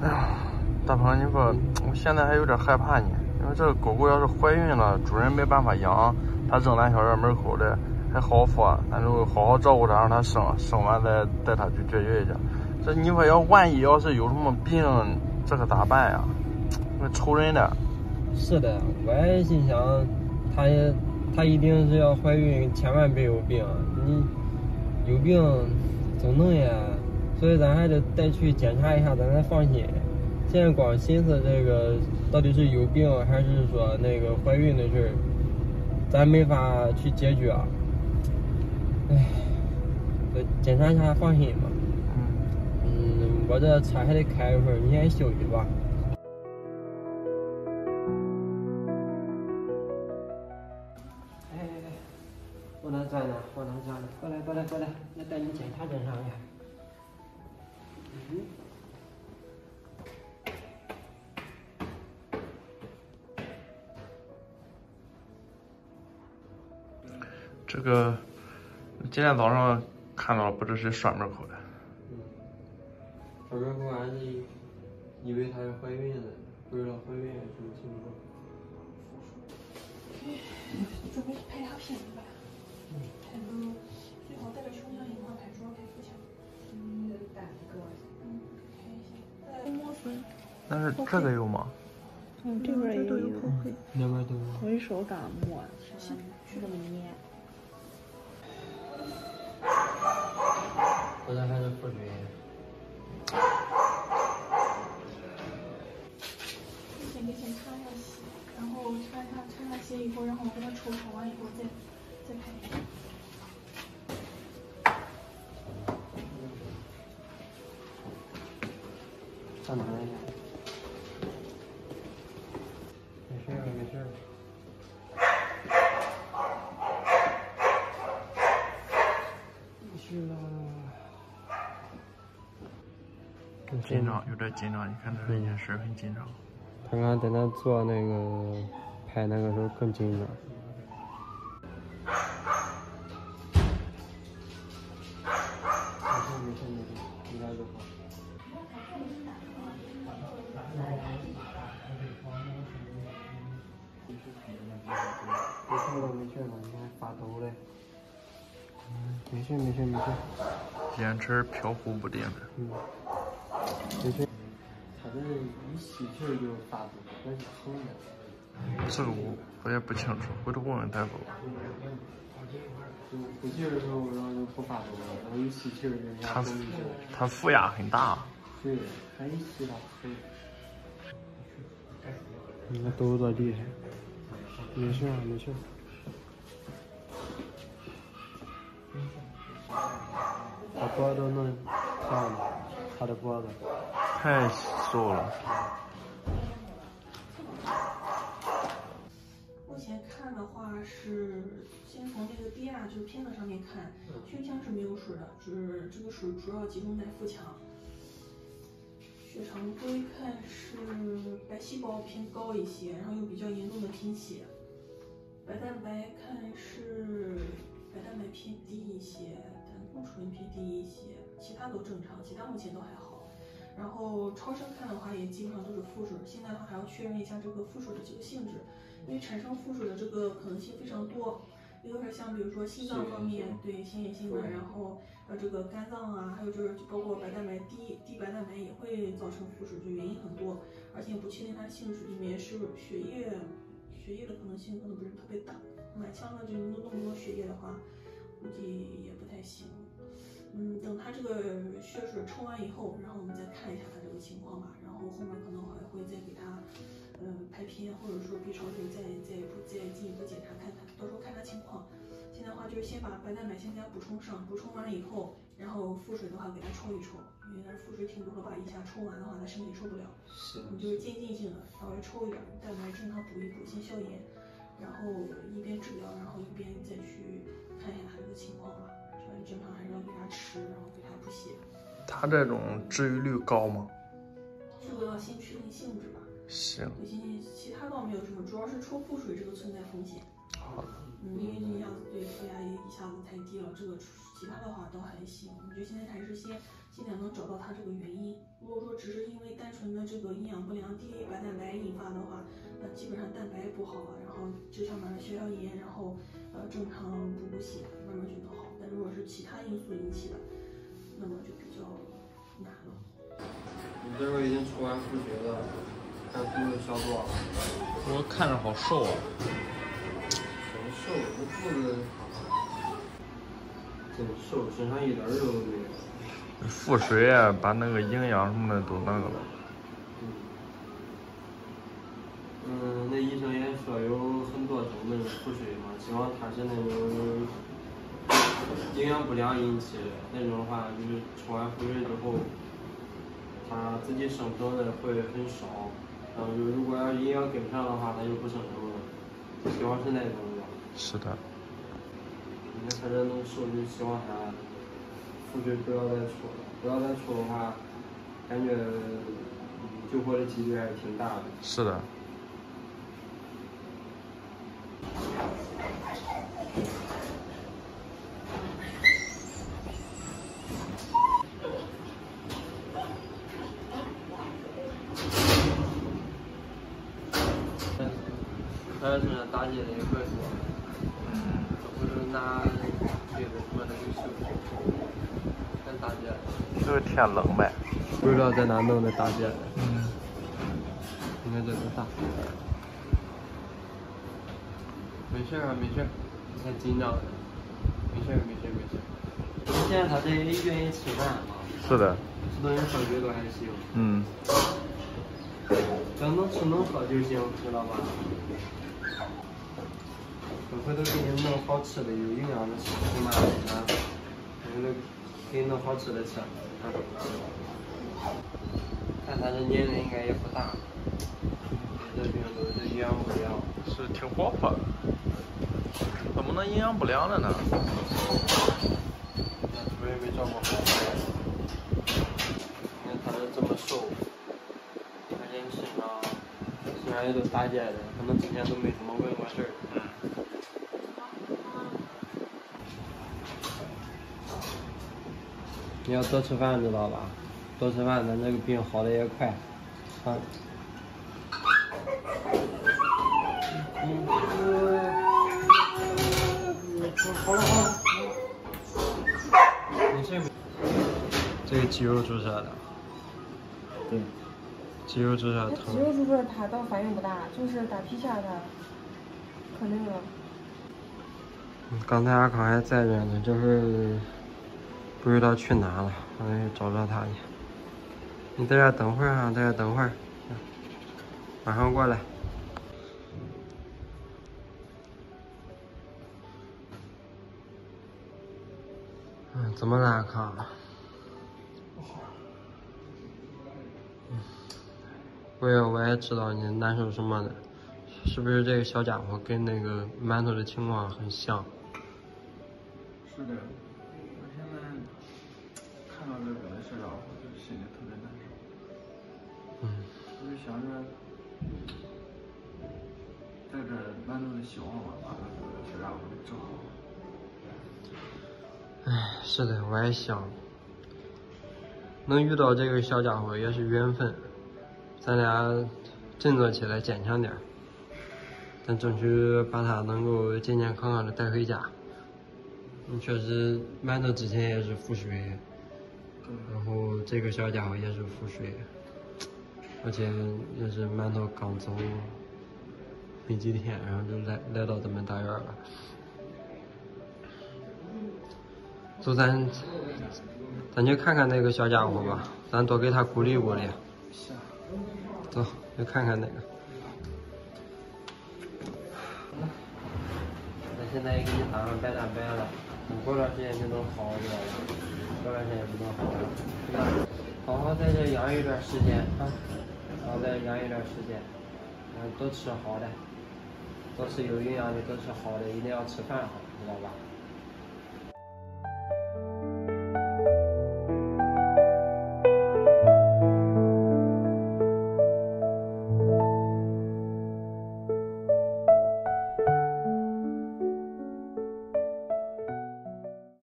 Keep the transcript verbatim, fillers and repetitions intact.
哎呀，大鹏，你说我现在还有点害怕呢，因为这个狗狗要是怀孕了，主人没办法养，它扔咱小院门口的还好说，咱就好好照顾它，让它生，生完再带它去绝育去。这你说要万一要是有什么病，这可咋办呀？那愁人的。 是的，我也心想，它也它一定是要怀孕，千万别有病。你有病总能呀，所以咱还得带去检查一下，咱才放心。现在光寻思这个到底是有病还是说那个怀孕的事儿，咱没法去解决啊。唉，检查一下放心吧。嗯，我这车还得开一会儿，你先休息吧。哎哎哎，往哪转呢？往哪转呢？过来过来过来，来带你检查检查去。嗯。 这个今天早上看到不知是栓门口的。 嗯，栓门口俺是以为她是怀孕了，不知道怀孕什么情况。 准备拍下片子吧。嗯。拍个最好带着胸腔一块拍，主要拍腹腔。嗯，胆个。嗯，拍一下。呃，摸孙。 但是这个有吗？ 嗯，这边也都有后悔。 两边都有。 我一手感摸，行，就这么捏。 我这还是腹水。 先给先插一下血，然后插一下插一下血以后，然后给它抽抽完以后再再拍一下。 上哪来呀？没事儿没事儿。没事了。 紧张，有点紧张。你看他这眼神很紧张。 他刚在那做那个拍那个时候更紧张。没事没事没事，应该就好。没事了没事了，你还发抖嘞。嗯，没事没事没事。 眼神飘忽不定的。 嗯，没事。他这一吸气就发抖，那是疼的。 这个我我也不清楚，回头问问大夫。 就呼气的时候，然后就不发抖了，然后一吸气就一下抖一下。 他负压很大。 对，他一吸他疼。你看抖多厉害。没事啊，没事。把脖子都弄烫了，他的脖子太瘦了。 目前看的话是先从这个 D R 就是片子上面看，胸腔是没有水的，就是这个水主要集中在腹腔。血常规看是白细胞偏高一些，然后有比较严重的贫血。白蛋白看是白蛋白偏低一些，胆固醇偏低一些，其他都正常，其他目前都还好。然后超声看的话也基本上都是腹水，现在的话还要确认一下这个腹水的这个性质，因为产生腹水的这个可能性非常多，一个是像比如说心脏方面对先验性的，然后呃这个肝脏啊，还有就是包括白蛋白低低白蛋白也会造成腹水，就原因很多，而且不确定它性质里面是不是血液。血液的可能性可能不是特别大，满腔的就弄那么多血液的话，估计也不太行。嗯，等他这个血水抽完以后，然后我们再看一下他这个情况吧。然后后面可能还会再给他，嗯、呃，拍片或者说 B 超就再再再进一步检查看看，到时候看他情况。现在的话就是先把白蛋白先给他补充上，补充完了以后，然后腹水的话给他抽一抽，因为他腹水挺多的话，一下抽完的话他身体受不了。 是。 你就是渐进性的，稍微抽一点，蛋白正常补一补，先消炎，然后一边治疗，然后一边再去看一下他这个情况吧。所以正常还是要给他吃，然后给他补血。 他这种治愈率高吗？ 这个要先确定性质吧。 行。 其其他倒没有什么，主要是抽腹水这个存在风险。 好的。 嗯，因为你一下子对负压一下子太低了，这个其他的话都还行。我觉得现在还是先尽量能找到它这个原因。如果说只是因为单纯纯的这个营养不良、低白蛋白引发的话，那基本上蛋白不好了，然后这上面消消炎，然后呃正常补补血，慢慢就能好。但如果是其他因素引起的，那么就比较难了。 你这会儿已经出完复学了，看肚子消多少？ 我看着好瘦啊。 很瘦，这肚子真瘦，身上一点肉都没有。 腹水啊，把那个营养什么的都那个了。 嗯，嗯，那医生也说有很多种那种腹水嘛，希望他是那种营养不良引起的，那种的话就是出完腹水之后，他自己生成的会很少，然后如果要营养跟不上的话，他就不生成了。希望是那种的。 是的。 你看他这能瘦，就希望他腹水不要再出了，不要再出的话，感觉救活的几率还是挺大的。 是的。 他身上打结的也怪多，或者拿锤子什么的给修，全打结了。 这个天冷呗， 不知道在哪弄的打结的。 嗯。 你看这多大？没事啊，没事，你太紧张了。没事没事没事。现在他这也愿意吃饭啊。 是的。 吃东西喝水都还行。 嗯。 只要能吃能喝就行，知道吧？我回头给你弄好吃的，有营养的吃，行吗？啊，回头给你弄好吃的吃。啊。看他这年龄应该也不大，这病都是营养不良。 是挺活泼的，怎么能营养不良了呢？ 那主任没照顾好。你看他这这么瘦，而且身上身上也都打结的，可能之前都没怎么问过事儿。 嗯。 你要多吃饭，知道吧？多吃饭，咱这个病好的也快。啊。嗯。好了好了。没事没事。这个肌肉注射的。对。肌肉注射疼。 肌肉注射它倒反应不大，就是打皮下它可那个。 刚才阿康还在这呢，就是不知道去哪了，我得找找他去。你在这等会儿啊，在这等会儿，马上过来。嗯，怎么了，阿康？嗯，我也我也知道你难受什么的，是不是这个小家伙跟那个馒头的情况很像？ 是的，我现在看到这个小家伙，就心里特别难受。 嗯。 我就想着，带着馒头的希望吧，把这个小家伙给治好。 哎，是的，我也想。能遇到这个小家伙也是缘分，咱俩振作起来，坚强点，咱争取把他能够健健康康的带回家。嗯，确实，馒头之前也是腹水，然后这个小家伙也是腹水，而且也是馒头刚走没几天，然后就来来到咱们大院了。走，咱咱去看看那个小家伙吧，咱多给他鼓励鼓励。走，去看看那个。那现在也给你打上白蛋白了，等过段时间就能好，知道吧？过段时间不能好了，是吧？好好在这养一段时间啊，好好再养一段时间，嗯，多吃好的，多吃有营养的，多吃好的，一定要吃饭好，知道吧？